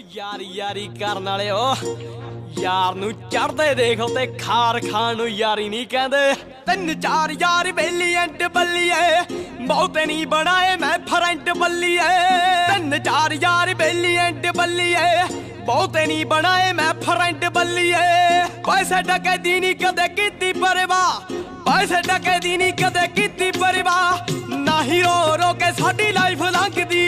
यारी यारी करन वाले यार नू चढ़दे देखो ते खार खान नू यारी नहीं कहंदे। तीन चार यार बेली एंड बल्लीए बहुते नहीं बनाए मैं फ्रेंड बल्लीए। तीन चार यार बेली एंड बल्लीए बहुते नहीं बनाए मैं फ्रेंड बल्लीए। पैसे टके दी नहीं कदे कीती परवाह, पैसे टके दी नहीं कदे कीती परवाह। ना ही रो रो के साडी लाइफ लंघदी,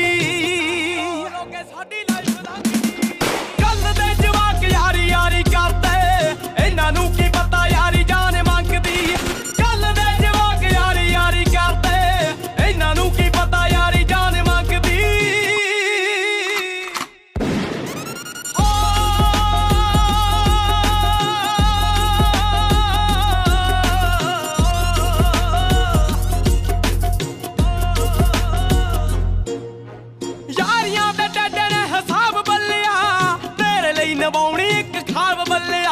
यारी यारी करते इन्हां नूं की पता यारी जान मंगदी। कल दे जवाक यारी यारी करते इन्हां नूं की पता यारी जान मंगदी। यारियां दे डडे ने हिसाब बल्लिया तेरे लई नवाउणी खाब बल्लिया।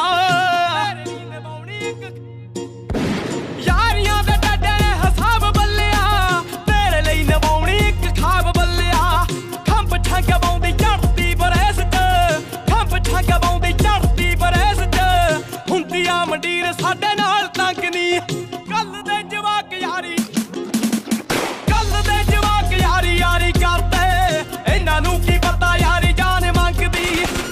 यारियां दे डडे ने हिसाब बल्लिया तेरे लई नवाउणी इक खाब बल्लिया। खंभ ठंग पाउंदी चढ़दी बरेस च, खंभ ठंग पाउंदी चढ़दी बरेस च। हुंदी आ मंडीर साडे नाल तंग नी। कल दे जवाक यारी, कल दे जवाक यारी यारी करदे इन्हां नूं की पता यारी जान मंगदी।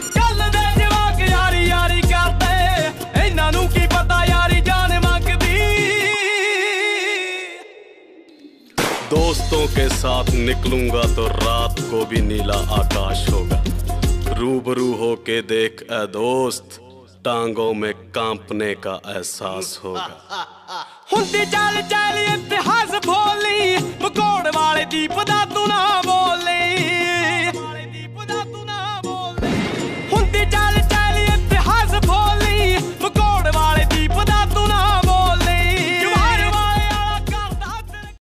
दोस्तों के साथ निकलूंगा तो रात को भी नीला आकाश होगा। रूबरू होके देख ऐ दोस्त, टांगों में कांपने का एहसास होगा। हुंदी चल चल इतिहास भोली, मकोड़ वाले दीप दा तू ना बोली।